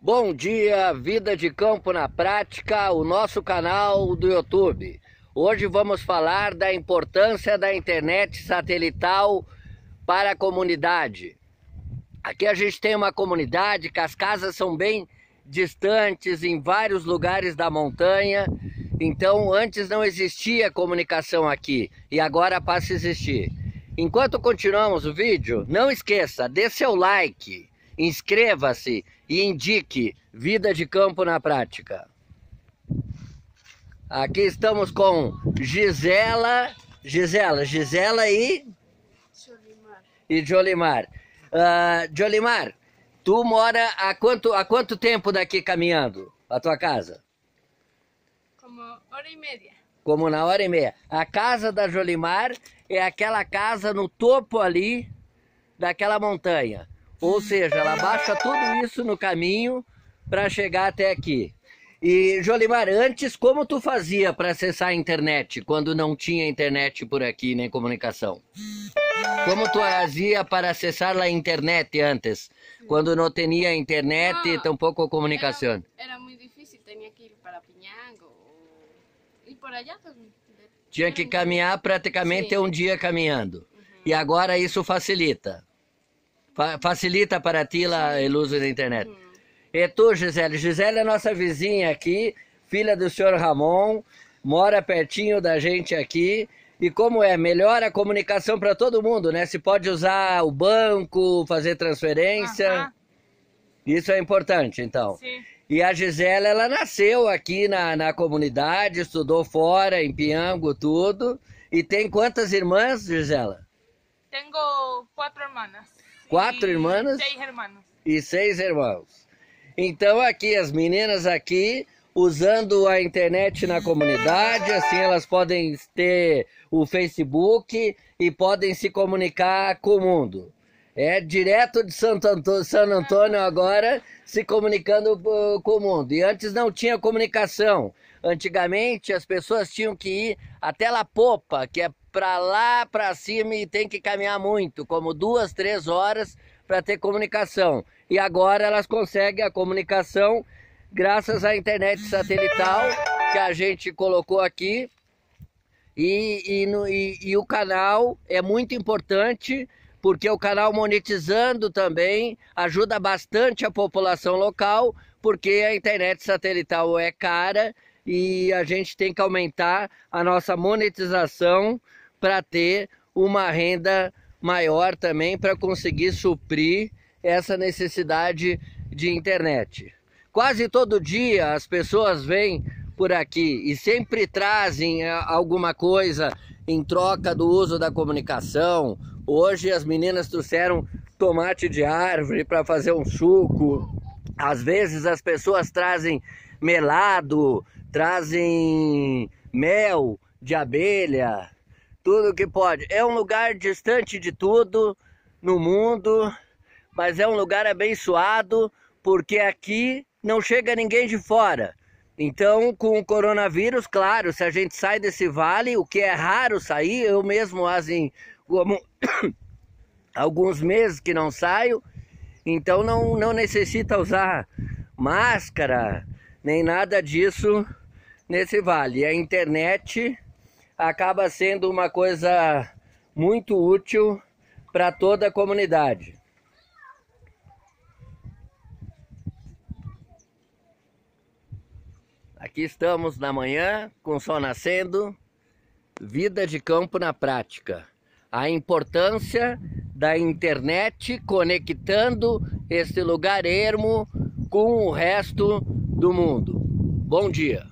Bom dia, Vida de Campo na Prática, o nosso canal do YouTube. Hoje vamos falar da importância da internet satelital para a comunidade. Aqui a gente tem uma comunidade que as casas são bem distantes em vários lugares da montanha. Então antes não existia comunicação aqui e agora passa a existir. Enquanto continuamos o vídeo, não esqueça, dê seu like, inscreva-se e indique Vida de Campo na Prática. Aqui estamos com Gisela e Jolimar. Jolimar, tu mora há quanto tempo daqui caminhando a tua casa? Como hora e meia. Como na hora e meia. A casa da Jolimar é aquela casa no topo ali daquela montanha. Ou seja, ela baixa tudo isso no caminho para chegar até aqui. E Jolimar, antes como tu fazia para acessar a internet, quando não tinha internet por aqui, nem comunicação? Como tu fazia para acessar a internet antes, quando não tinha internet e tampouco comunicação? Era muito difícil, tinha que ir para Pinhango e por allá também. Tinha que caminhar praticamente um dia caminhando. E agora isso facilita. Facilita para ti lá o uso da internet. E tu, Gisele? Gisele é nossa vizinha aqui, filha do senhor Ramon, mora pertinho da gente aqui. E como é? Melhora a comunicação para todo mundo, né? Se pode usar o banco, fazer transferência. Isso é importante, então. Sim. E a Gisela, ela nasceu aqui na comunidade, estudou fora, em Pinhango, tudo. E tem quantas irmãs, Gisela? Tenho 4 irmãs. 4 irmãs? 6 irmãos. E 6 irmãos. Então aqui, as meninas aqui, usando a internet na comunidade, assim elas podem ter o Facebook e podem se comunicar com o mundo. É direto de San Antônio agora, se comunicando com o mundo. E antes não tinha comunicação. Antigamente as pessoas tinham que ir até La Popa, que é para lá, para cima, e tem que caminhar muito, como 2, 3 horas para ter comunicação. E agora elas conseguem a comunicação graças à internet satelital que a gente colocou aqui. E o canal é muito importante, porque o canal monetizando também ajuda bastante a população local, porque a internet satelital é cara e a gente tem que aumentar a nossa monetização para ter uma renda maior também, para conseguir suprir essa necessidade de internet. Quase todo dia as pessoas vêm por aqui e sempre trazem alguma coisa em troca do uso da comunicação. Hoje as meninas trouxeram tomate de árvore para fazer um suco. Às vezes as pessoas trazem melado, trazem mel de abelha, tudo que pode. É um lugar distante de tudo no mundo, mas é um lugar abençoado, porque aqui não chega ninguém de fora. Então, com o coronavírus, claro, se a gente sai desse vale, o que é raro sair, eu mesmo assim, alguns meses que não saio, então não necessita usar máscara, nem nada disso nesse vale. A internet acaba sendo uma coisa muito útil para toda a comunidade. Aqui estamos na manhã, com o sol nascendo, Vida de Campo na Prática. A importância da internet conectando este lugar ermo com o resto do mundo. Bom dia!